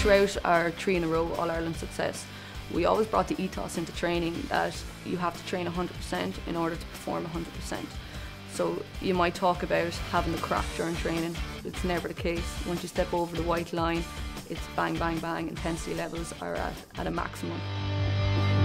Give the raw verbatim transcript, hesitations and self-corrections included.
throughout our three in a row All-Ireland success, we always brought the ethos into training that you have to train one hundred percent in order to perform one hundred percent. So you might talk about having the crack during training. It's never the case. Once you step over the white line, it's bang, bang, bang. Intensity levels are at, at a maximum.